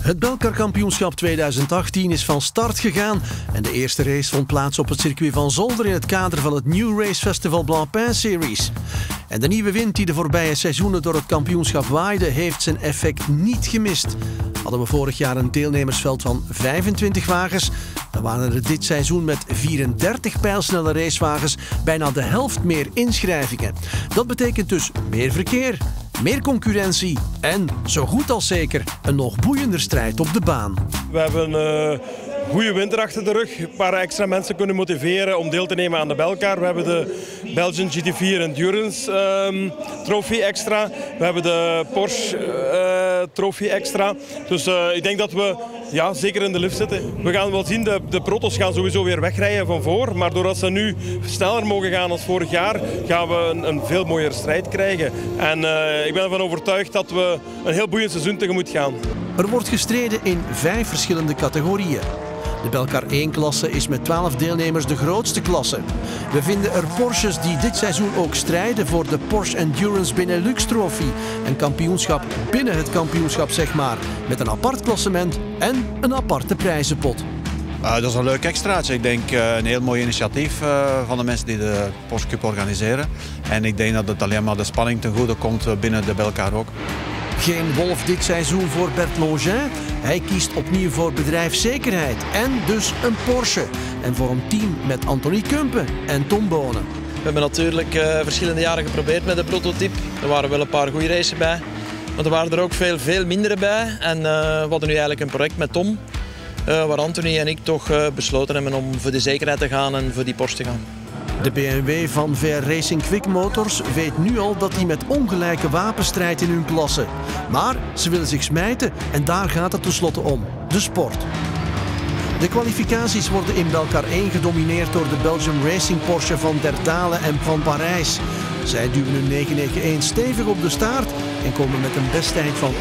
Het Belcar-kampioenschap 2018 is van start gegaan en de eerste race vond plaats op het circuit van Zolder in het kader van het New Race Festival Blancpain Series. En de nieuwe wind die de voorbije seizoenen door het kampioenschap waaide, heeft zijn effect niet gemist. Hadden we vorig jaar een deelnemersveld van 25 wagens, dan waren er dit seizoen met 34 pijlsnelle racewagens bijna de helft meer inschrijvingen. Dat betekent dus meer verkeer, meer concurrentie en, zo goed als zeker, een nog boeiender strijd op de baan. We hebben een goede winter achter de rug, een paar extra mensen kunnen motiveren om deel te nemen aan de Belcar. We hebben de Belgian GT4 Endurance Trophy extra, we hebben de Porsche Trophy extra. Dus ik denk dat we zeker in de lift zitten. We gaan wel zien, de proto's gaan sowieso weer wegrijden van voor, maar doordat ze nu sneller mogen gaan als vorig jaar, gaan we een veel mooiere strijd krijgen. En ik ben ervan overtuigd dat we een heel boeiend seizoen tegemoet gaan. Er wordt gestreden in 5 verschillende categorieën. De Belcar 1-klasse is met 12 deelnemers de grootste klasse. We vinden er Porsches die dit seizoen ook strijden voor de Porsche Endurance Benelux Trophy. Een kampioenschap binnen het kampioenschap, zeg maar. Met een apart klassement en een aparte prijzenpot. Dat is een leuk extraatje. Ik denk een heel mooi initiatief van de mensen die de Porsche Cup organiseren. En ik denk dat het alleen maar de spanning ten goede komt binnen de Belcar ook. Geen wolf dit seizoen voor Bert Longin. Hij kiest opnieuw voor bedrijfszekerheid en dus een Porsche. En voor een team met Anthony Kumpen en Tom Bonen. We hebben natuurlijk verschillende jaren geprobeerd met de prototype. Er waren wel een paar goede races bij. Maar er waren er ook veel mindere bij. En we hadden nu eigenlijk een project met Tom. Waar Anthony en ik toch besloten hebben om voor de zekerheid te gaan en voor die Porsche te gaan. De BMW van VR Racing Quick Motors weet nu al dat hij met ongelijke wapens strijdt in hun klasse. Maar ze willen zich smijten en daar gaat het tenslotte om. De sport. De kwalificaties worden in Belcar 1 gedomineerd door de Belgium Racing Porsche van Der Dalen en van Parijs. Zij duwen hun 991 stevig op de staart en komen met een besttijd van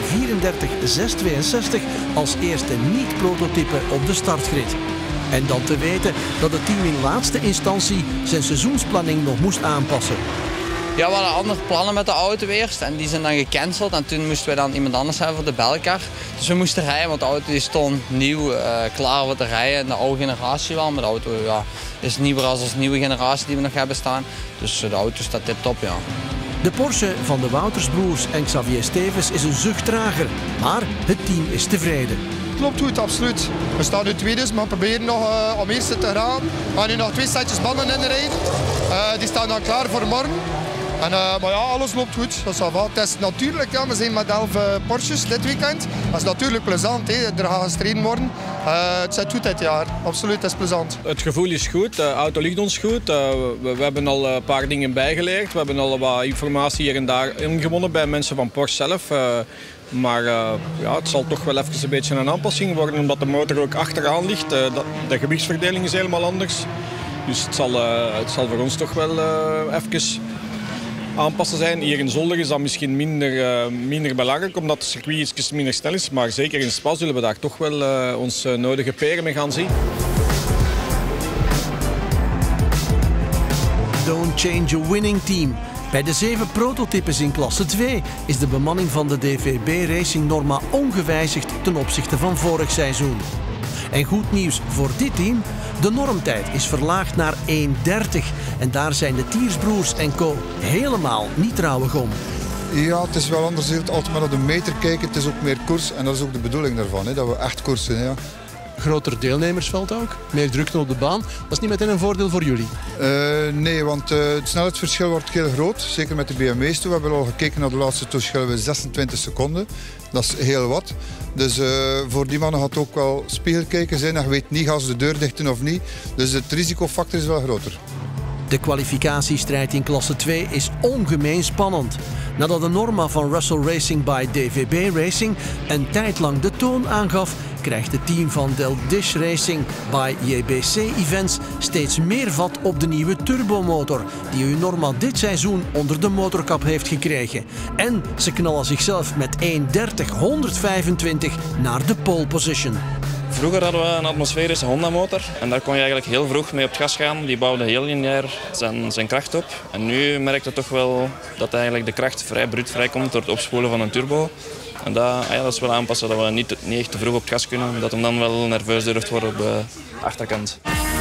1:34.662 als eerste niet-prototype op de startgrid. En dan te weten dat het team in laatste instantie zijn seizoensplanning nog moest aanpassen. Ja, we hadden andere plannen met de auto eerst en die zijn dan gecanceld. En toen moesten we dan iemand anders hebben voor de Belcar. Dus we moesten rijden, want de auto die stond nieuw, klaar voor te rijden. En de oude generatie wel, maar de auto is nieuwer als de nieuwe generatie die we nog hebben staan. Dus de auto staat tip-top, ja. De Porsche van de Woutersbroers en Xavier Stevens is een zucht trager, maar het team is tevreden. Klopt goed, absoluut. We staan nu tweede, maar we proberen nog om eerste te gaan. We gaan nu nog 2 setjes banden in de rijden. Die staan dan klaar voor morgen. En, maar ja, alles loopt goed. Dat is wel wat. Het is natuurlijk, we zijn met 11 Porsches dit weekend. Dat is natuurlijk plezant, hè. Er gaat gestreden worden. Het zit goed dit jaar, absoluut, het is plezant. Het gevoel is goed, de auto ligt ons goed. We hebben al een paar dingen bijgeleerd. We hebben al wat informatie hier en daar ingewonnen bij mensen van Porsche zelf. Maar het zal toch wel even een beetje een aanpassing worden, omdat de motor ook achteraan ligt. De gewichtsverdeling is helemaal anders. Dus het zal voor ons toch wel even aanpassen zijn. Hier in Zolder is dat misschien minder belangrijk, omdat het circuit iets minder snel is. Maar zeker in Spa zullen we daar toch wel ons nodige peren mee gaan zien. Don't change a winning team. Bij de 7 prototypes in klasse 2 is de bemanning van de DVB Racing Norma ongewijzigd ten opzichte van vorig seizoen. En goed nieuws voor dit team, de normtijd is verlaagd naar 1:30 en daar zijn de Tiersbroers en co. helemaal niet trouwig om. Ja, het is wel anders. Als we maar naar de meter kijken, het is ook meer koers en dat is ook de bedoeling daarvan, hè, dat we echt koersen. Ja. Groter deelnemersveld ook, meer drukte op de baan. Dat is niet meteen een voordeel voor jullie? Nee, want het snelheidsverschil wordt heel groot, zeker met de BMW's. We hebben al gekeken naar de laatste verschillen we 26 seconden. Dat is heel wat. Dus voor die mannen gaat het ook wel spiegelkijken zijn. En je weet niet, gaan ze de deur dichten of niet. Dus het risicofactor is wel groter. De kwalificatiestrijd in klasse 2 is ongemeen spannend. Nadat de Norma van Russell Racing by DVB Racing een tijd lang de toon aangaf, krijgt het team van Del Dish Racing by JBC Events steeds meer vat op de nieuwe turbomotor die hun Norma dit seizoen onder de motorkap heeft gekregen. En ze knallen zichzelf met 1:30.125 naar de pole position. Vroeger hadden we een atmosferische Honda-motor en daar kon je eigenlijk heel vroeg mee op het gas gaan. Die bouwde heel lineair zijn kracht op. En nu merk je toch wel dat eigenlijk de kracht vrij bruut vrijkomt door het opspoelen van een turbo. En dat is wel aanpassen, dat we niet echt te vroeg op het gas kunnen. Dat hem dan wel nerveus durft worden op de achterkant.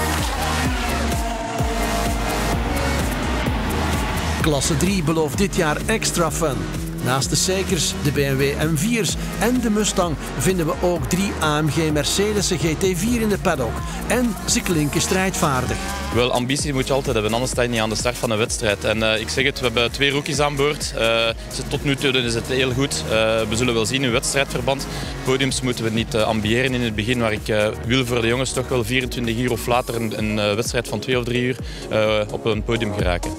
Klasse 3 belooft dit jaar extra fun. Naast de Seikers, de BMW M4's en de Mustang vinden we ook 3 AMG Mercedes GT4 in de paddock. En ze klinken strijdvaardig. Wel, ambitie moet je altijd hebben, anders sta je niet aan de start van een wedstrijd. En ik zeg het, we hebben 2 rookies aan boord. Tot nu toe is het heel goed. We zullen wel zien in wedstrijdverband. Podiums moeten we niet ambiëren in het begin, maar ik wil voor de jongens toch wel 24 uur of later een wedstrijd van 2 of 3 uur op een podium geraken.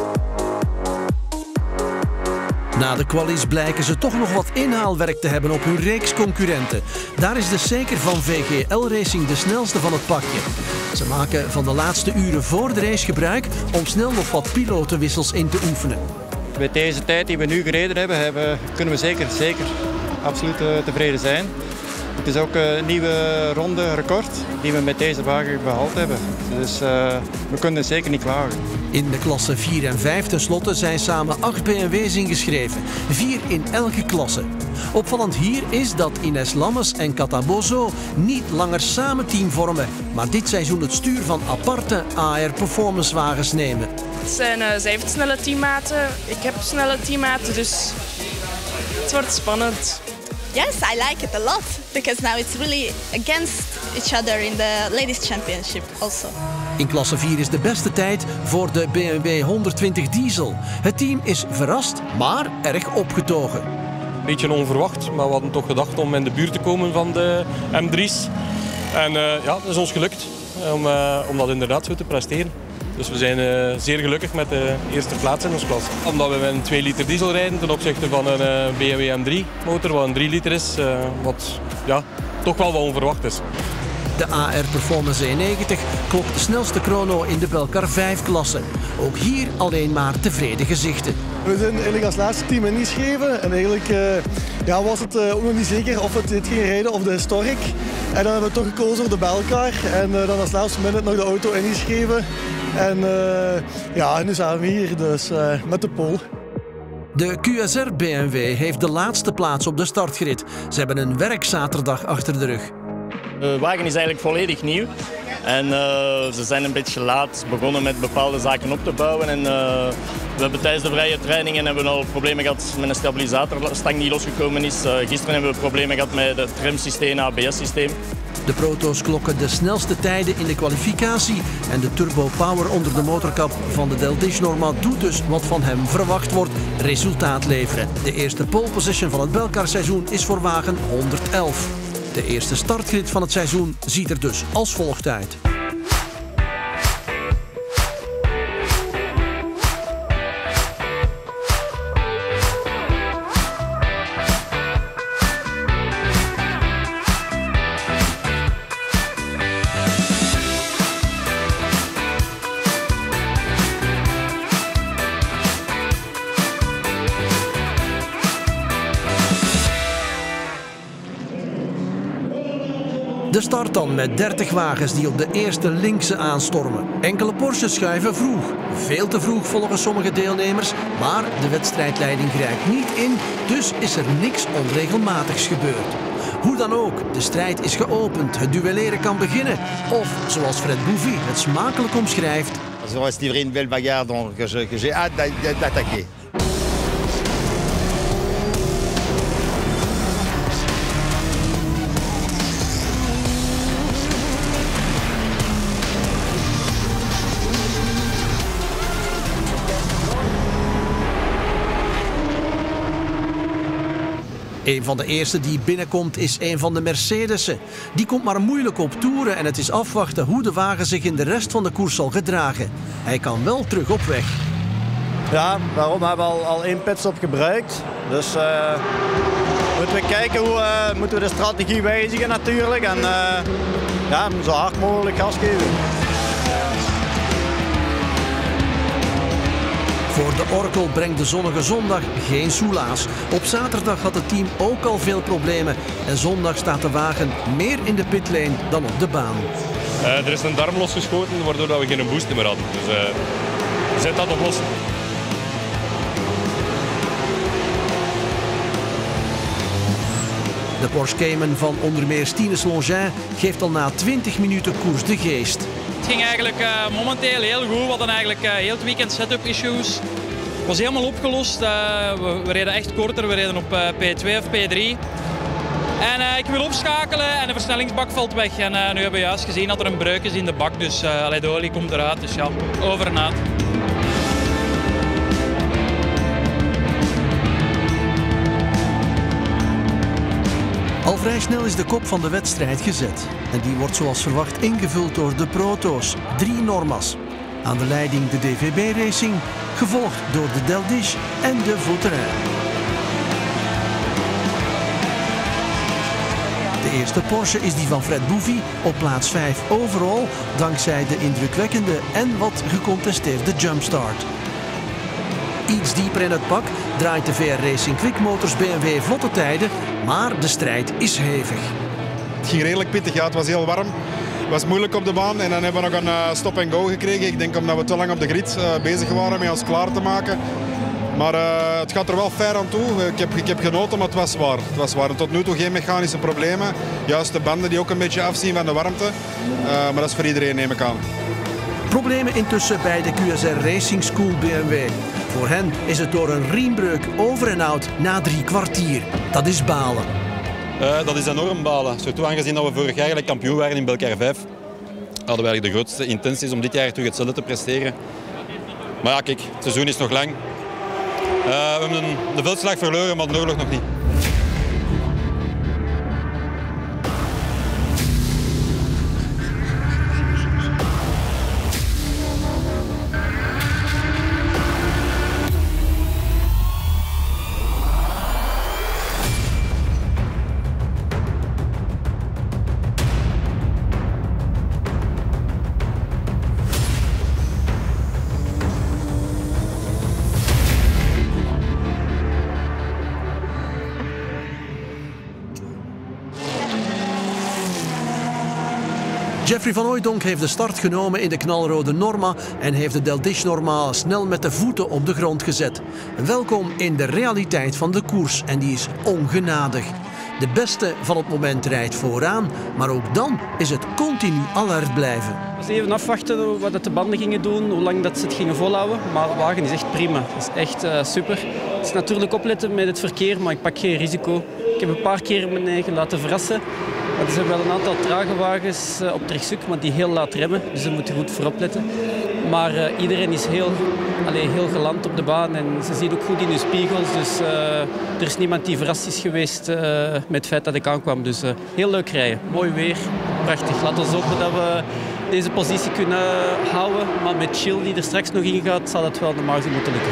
Na de kwalies blijken ze toch nog wat inhaalwerk te hebben op hun reeks concurrenten. Daar is de Seiker van VGL Racing de snelste van het pakje. Ze maken van de laatste uren voor de race gebruik om snel nog wat pilotenwissels in te oefenen. Met deze tijd die we nu gereden hebben, kunnen we zeker absoluut tevreden zijn. Het is ook een nieuwe ronde record die we met deze wagen behaald hebben. Dus we kunnen zeker niet klagen. In de klasse 4 en 5 tenslotte zijn samen 8 BMW's ingeschreven. 4 in elke klasse. Opvallend hier is dat Ines Lammes en Catabozo niet langer samen team vormen, maar dit seizoen het stuur van aparte AR Performance wagens nemen. Zij heeft snelle teammaten, ik heb snelle teammaten, dus het wordt spannend. Yes, I like it a lot because now it's really against each other in the ladies championship also. In klasse 4 is de beste tijd voor de BMW 120 diesel. Het team is verrast, maar erg opgetogen. Een beetje onverwacht, maar we hadden toch gedacht om in de buurt te komen van de M3's. En ja, het is ons gelukt om dat inderdaad zo te presteren. Dus we zijn zeer gelukkig met de eerste plaats in ons klas. Omdat we met een 2 liter diesel rijden ten opzichte van een BMW M3 motor, wat een 3 liter is, wat ja, toch wel wat onverwacht is. De AR Performance E90 klopt de snelste chrono in de Belcar 5-klasse. Ook hier alleen maar tevreden gezichten. We zijn eigenlijk als laatste team ingeschreven en eigenlijk was het ook nog niet zeker of we dit gingen rijden of de Historic. En dan hebben we toch gekozen voor de Belcar en dan als laatste minuut nog de auto ingeschreven. En nu zijn we hier dus met de pole. De QSR BMW heeft de laatste plaats op de startgrid. Ze hebben een werkzaterdag achter de rug. De wagen is eigenlijk volledig nieuw en ze zijn een beetje laat begonnen met bepaalde zaken op te bouwen. En, we hebben tijdens de vrije trainingen hebben we al problemen gehad met een stabilisatorstang die losgekomen is. Gisteren hebben we problemen gehad met het remsysteem en ABS-systeem. De proto's klokken de snelste tijden in de kwalificatie en de turbo power onder de motorkap van de Deldish Norma doet dus wat van hem verwacht wordt: resultaat leveren. De eerste pole position van het Belcar seizoen is voor wagen 111. De eerste startgrid van het seizoen ziet er dus als volgt uit. De start dan met 30 wagens die op de eerste linkse aanstormen. Enkele Porsches schuiven vroeg. Veel te vroeg volgens sommige deelnemers, maar de wedstrijdleiding grijpt niet in, dus is er niks onregelmatigs gebeurd. Hoe dan ook, de strijd is geopend, het duelleren kan beginnen. Of, zoals Fred Bouvi het smakelijk omschrijft. Ça va se livrer une belle bagarre, donc j'ai hâte d'attaquer. Een van de eerste die binnenkomt is een van de Mercedes'en. Die komt maar moeilijk op toeren en het is afwachten hoe de wagen zich in de rest van de koers zal gedragen. Hij kan wel terug op weg. Ja, daarom hebben we al 1 pitstop gebruikt. Dus moeten we kijken hoe moeten we de strategie wijzigen natuurlijk. En zo hard mogelijk gas geven. Voor de Oracle brengt de zonnige zondag geen soelaas. Op zaterdag had het team ook al veel problemen. En zondag staat de wagen meer in de pitlane dan op de baan. Er is een darm losgeschoten, waardoor we geen boost meer hadden. Dus we zijn dat oplossen. De Porsche Cayman van onder meer Stines Longin geeft al na 20 minuten koers de geest. Het ging eigenlijk momenteel heel goed. We hadden eigenlijk heel het weekend setup issues. Het was helemaal opgelost. We reden echt korter. We reden op P2 of P3. En ik wil opschakelen en de versnellingsbak valt weg. En nu hebben we juist gezien dat er een breuk is in de bak. Dus de olie komt eruit. Dus ja, over en uit. Al vrij snel is de kop van de wedstrijd gezet. En die wordt zoals verwacht ingevuld door de proto's, 3 Normas. Aan de leiding de DVB Racing, gevolgd door de Deldish en de Vautrin. De eerste Porsche is die van Fred Bouffy op plaats 5 overall, dankzij de indrukwekkende en wat gecontesteerde jumpstart. Iets dieper in het pak draait de VR Racing Quick Motors BMW vlotte tijden, maar de strijd is hevig. Het ging redelijk pittig, ja, het was heel warm. Het was moeilijk op de baan en dan hebben we nog een stop-and-go gekregen. Ik denk omdat we te lang op de grid bezig waren met ons klaar te maken. Maar het gaat er wel fair aan toe. Ik heb genoten, maar het was zwaar. Het was zwaar. En tot nu toe geen mechanische problemen. Juist de banden die ook een beetje afzien van de warmte. Maar dat is voor iedereen, neem ik aan. Problemen intussen bij de QSR Racing School BMW. Voor hen is het door een riembreuk over en out na 3 kwartier. Dat is balen. Dat is enorm balen. Surtout aangezien dat we vorig jaar eigenlijk kampioen waren in Belcar 5. Hadden we eigenlijk de grootste intenties om dit jaar terug hetzelfde te presteren. Maar ja, kijk, het seizoen is nog lang. We hebben de veldslag verloren, maar de oorlog nog niet. Jeffrey van Hooijdonk heeft de start genomen in de knalrode Norma en heeft de Deldish Norma snel met de voeten op de grond gezet. Welkom in de realiteit van de koers en die is ongenadig. De beste van het moment rijdt vooraan, maar ook dan is het continu alert blijven. We even afwachten wat de banden gingen doen, hoe lang dat ze het gingen volhouden. Maar de wagen is echt prima. Het is echt super. Het is natuurlijk opletten met het verkeer, maar ik pak geen risico. Ik heb een paar keer mijn eigen laten verrassen. Er zijn wel een aantal trage wagens op Trixuk, maar die heel laat remmen. Dus daar moeten goed voor opletten. Maar iedereen is heel geland op de baan en ze zien ook goed in hun spiegels. Dus er is niemand die verrast is geweest met het feit dat ik aankwam. Dus heel leuk rijden. Mooi weer, prachtig. Laten we hopen dat we deze positie kunnen houden. Maar met Chill die er straks nog in gaat, zal het wel normaal moeten lukken.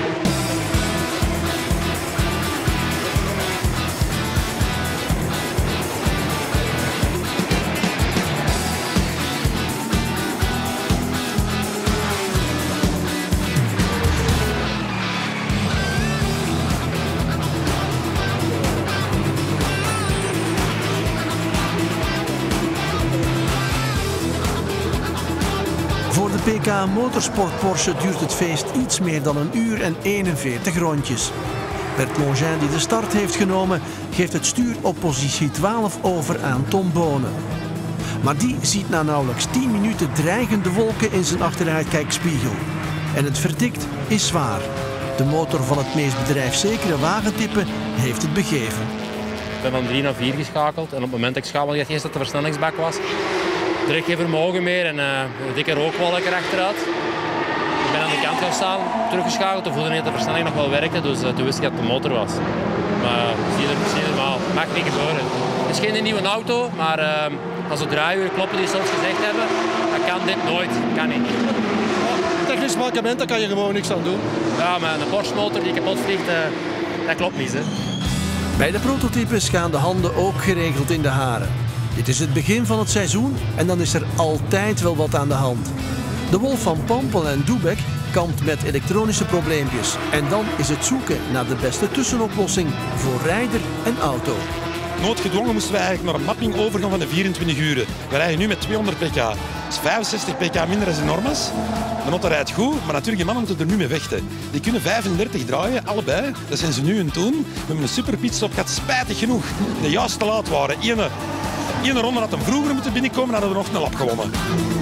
Voor de PK Motorsport Porsche duurt het feest iets meer dan 1 uur en 41 rondjes. Bert Longin, die de start heeft genomen, geeft het stuur op positie 12 over aan Tom Bonen. Maar die ziet na nauwelijks 10 minuten dreigende wolken in zijn achteruitkijkspiegel. En het verdikt is zwaar. De motor van het meest bedrijfszekere wagentype heeft het begeven. Ik ben van 3 naar 4 geschakeld en op het moment dat ik schakelde, had eerst dat de versnellingsbak was. Direct geen vermogen meer en een dikke rookwolk erachteruit. Ik ben aan de kant gaan staan, teruggeschakeld. Toen voelde ik dat de versnelling nog wel werkte, dus toen wist ik dat het de motor was. Maar zie je normaal, mag niet gebeuren. Het is geen nieuwe auto, maar als de draaiuren kloppen die ze ons gezegd hebben, dan kan dit nooit, kan niet. Technisch mankement, daar kan je gewoon niks aan doen. Ja, maar een Porsche motor die kapot vliegt, dat klopt niet. Hè. Bij de prototypes gaan de handen ook geregeld in de haren. Dit is het begin van het seizoen en dan is er altijd wel wat aan de hand. De Wolf van Pampel en Doebek kampt met elektronische probleempjes. En dan is het zoeken naar de beste tussenoplossing voor rijder en auto. noodgedwongen moesten wij eigenlijk naar een mapping overgaan van de 24 uren. We rijden nu met 200 pk. Dat is 65 pk minder dan in Normas. De auto rijdt goed, maar natuurlijk die mannen moeten er nu mee vechten. Die kunnen 35 draaien, allebei. Dat zijn ze nu aan het doen. We hebben een super pitstop gehad, spijtig genoeg. Die juist te laat waren. Ene ronde had hem vroeger moeten binnenkomen en hadden we nog een lap gewonnen.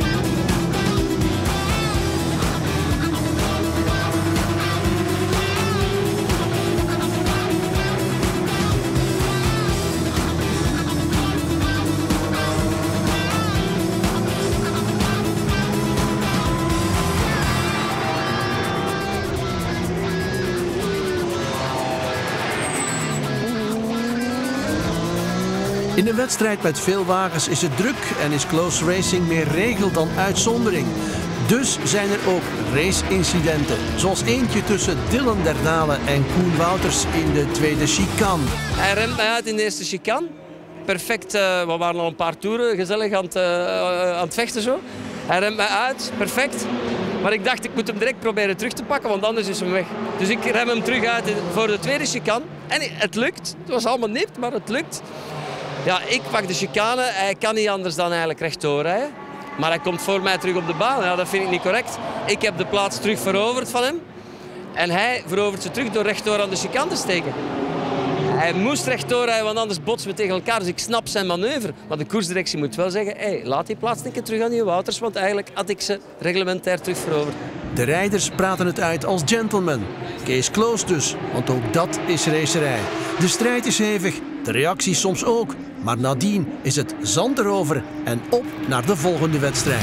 In een wedstrijd met veel wagens is het druk en is close racing meer regel dan uitzondering. Dus zijn er ook race-incidenten, zoals eentje tussen Dylan der Dalen en Koen Wouters in de tweede chicane. Hij remt mij uit in de eerste chicane. Perfect, we waren al een paar toeren gezellig aan het vechten zo. Hij remt mij uit, perfect. Maar ik dacht, ik moet hem direct proberen terug te pakken, want anders is hem weg. Dus ik rem hem terug uit voor de tweede chicane. En het lukt. Het was allemaal nipt, maar het lukt. Ja, ik pak de chicane. Hij kan niet anders dan eigenlijk rechtdoor rijden. Maar hij komt voor mij terug op de baan. Ja, dat vind ik niet correct. Ik heb de plaats terug veroverd van hem. En hij verovert ze terug door rechtdoor aan de chicane te steken. Hij moest rechtdoor rijden, want anders botsen we tegen elkaar. Dus ik snap zijn manoeuvre. Maar de koersdirectie moet wel zeggen, hey, laat die plaats een keer terug aan die Wouters. Want eigenlijk had ik ze reglementair terug veroverd. De rijders praten het uit als gentlemen. Case closed dus, want ook dat is racerij. De strijd is hevig, de reacties soms ook. Maar nadien is het zand erover en op naar de volgende wedstrijd.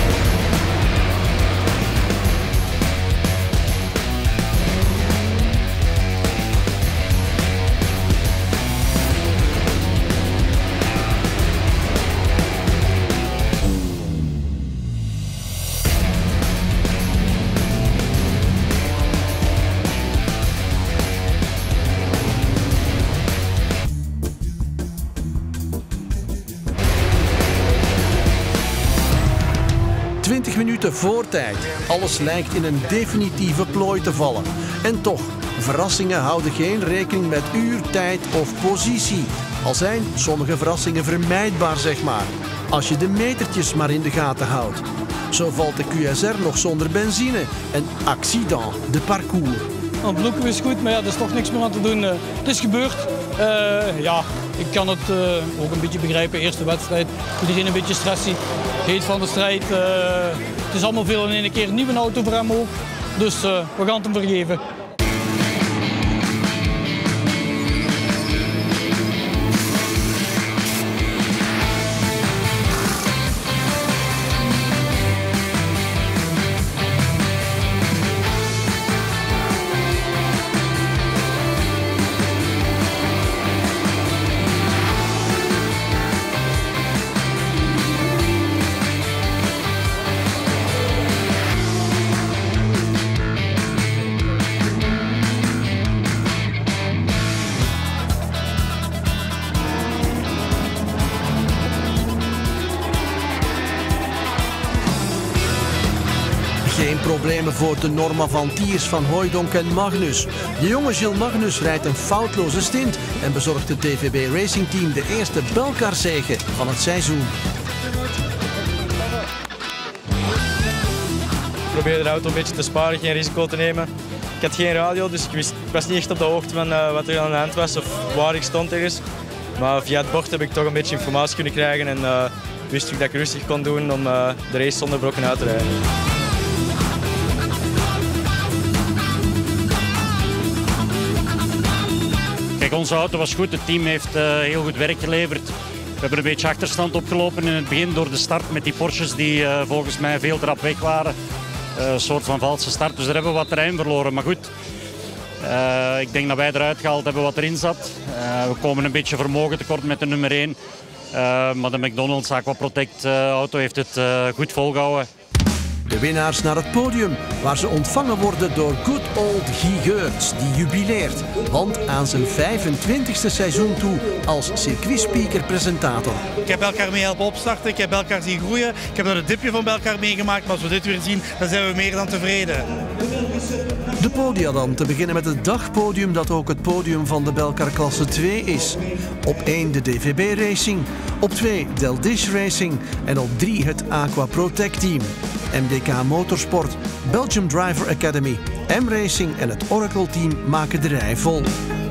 Minuten voor tijd. Alles lijkt in een definitieve plooi te vallen. En toch, verrassingen houden geen rekening met uur, tijd of positie. Al zijn sommige verrassingen vermijdbaar, zeg maar. Als je de metertjes maar in de gaten houdt. Zo valt de QSR nog zonder benzine. Een accident de parcours. Het blokken is goed, maar ja, er is toch niks meer aan te doen. Het is gebeurd. Ja, ik kan het ook een beetje begrijpen. Eerste wedstrijd, iedereen een beetje stressy. Heet van de strijd. Het is allemaal veel in één keer. Een nieuwe auto voor hem ook. Dus we gaan het hem vergeven. Geen problemen voor de Norma van Tiers van Hooijdonk en Magnus. De jonge Gilles Magnus rijdt een foutloze stint en bezorgt het DVB Racing Team de eerste Belcar-zege van het seizoen. Ik probeerde de auto een beetje te sparen, geen risico te nemen. Ik had geen radio, dus ik was niet echt op de hoogte van wat er aan de hand was of waar ik stond ergens. Maar via het bord heb ik toch een beetje informatie kunnen krijgen en wist ik dat ik rustig kon doen om de race zonder brokken uit te rijden. Kijk, onze auto was goed, het team heeft heel goed werk geleverd. We hebben een beetje achterstand opgelopen in het begin door de start met die Porsches die volgens mij veel te rap weg waren. Een soort van valse start, dus daar hebben we wat terrein verloren. Maar goed, ik denk dat wij eruit gehaald hebben wat erin zat. We komen een beetje vermogen tekort met de nummer 1. Maar de McDonald's Aqua Protect auto heeft het goed volgehouden. De winnaars naar het podium, waar ze ontvangen worden door good old Guy Geurts, die jubileert. Want aan zijn 25e seizoen toe als circuitspeaker-presentator. Ik heb Belcar mee helpen opstarten, ik heb Belcar zien groeien. Ik heb er een dipje van Belcar meegemaakt, maar als we dit weer zien, dan zijn we meer dan tevreden. De podia dan, te beginnen met het dagpodium dat ook het podium van de Belcar klasse 2 is. Op 1 de DVB Racing, op 2 Del Dish Racing en op 3 het Aqua Protect Team. MDK Motorsport, Belgium Driver Academy, M-Racing en het Oracle Team maken de rij vol.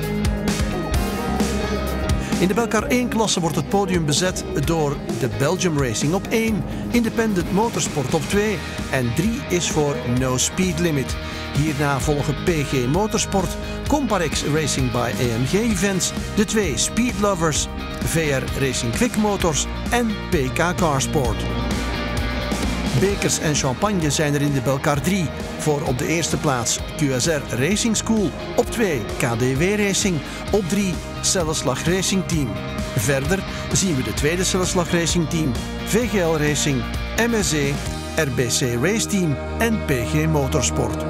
In de Belcar 1-klasse wordt het podium bezet door de Belgium Racing op 1, Independent Motorsport op 2 en 3 is voor No Speed Limit. Hierna volgen PG Motorsport, Comparex Racing by AMG Events, de 2 Speed Lovers, VR Racing Quick Motors en PK Carsport. Bekers en champagne zijn er in de Belcar 3. Voor op de eerste plaats QSR Racing School, op 2 KDW Racing, op 3 Celleslag Racing Team. Verder zien we de tweede Celleslag Racing Team, VGL Racing, MSE, RBC Race Team en PG Motorsport.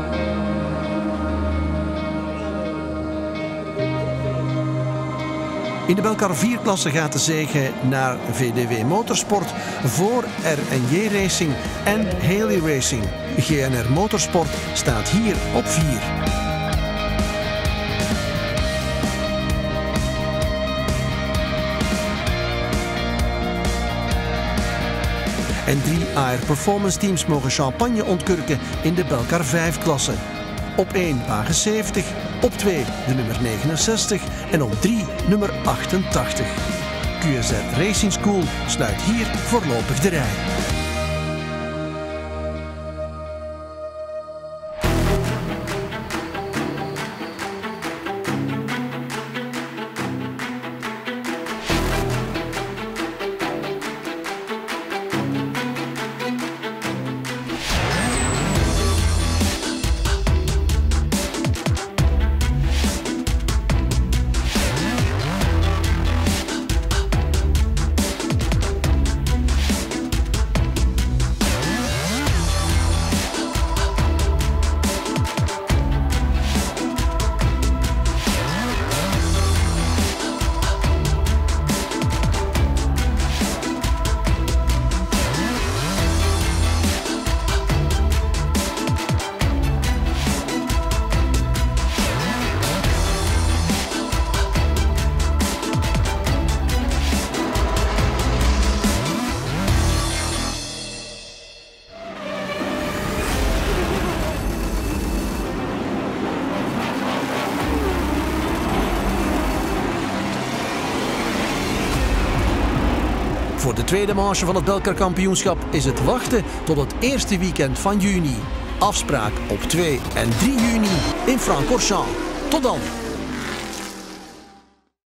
In de Belcar 4-klasse gaat de zege naar VDW Motorsport voor R&J Racing en Haley Racing. GNR Motorsport staat hier op 4. En 3 AR Performance Teams mogen champagne ontkurken in de Belcar 5-klasse. Op 1 wagen 70, op 2 de nummer 69 en op 3 nummer 88. QSR Racing School sluit hier voorlopig de rij. Voor de tweede manche van het Belcar kampioenschap is het wachten tot het eerste weekend van juni. Afspraak op 2 en 3 juni in Francorchamps. Tot dan!